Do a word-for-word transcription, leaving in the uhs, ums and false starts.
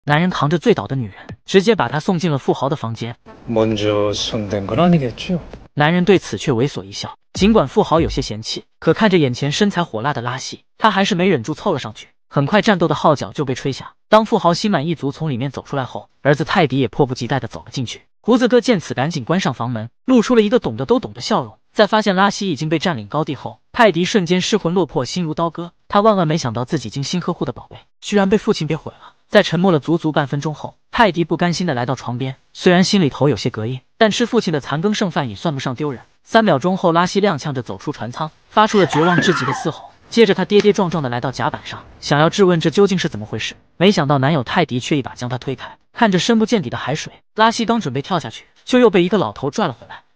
男人扛着醉倒的女人，直接把她送进了富豪的房间。男人对此却猥琐一笑，尽管富豪有些嫌弃，可看着眼前身材火辣的拉西，他还是没忍住凑了上去。很快，战斗的号角就被吹响。当富豪心满意足从里面走出来后，儿子泰迪也迫不及待地走了进去。胡子哥见此，赶紧关上房门，露出了一个懂得都懂的笑容。在发现拉西已经被占领高地后，泰迪瞬间失魂落魄，心如刀割。他万万没想到自己精心呵护的宝贝，居然被父亲给毁了。在沉默了足足半分钟后，泰迪不甘心地来到床边，虽然心里头有些膈应，但吃父亲的残羹剩饭也算不上丢人。三秒钟后，拉西踉跄着走出船舱，发出了绝望至极的嘶吼。接着他跌跌撞撞地来到甲板上，想要质问这究竟是怎么回事，没想到男友泰迪却一把将他推开。看着深不见底的海水，拉西刚准备跳下去，就又被一个老头拽了回来。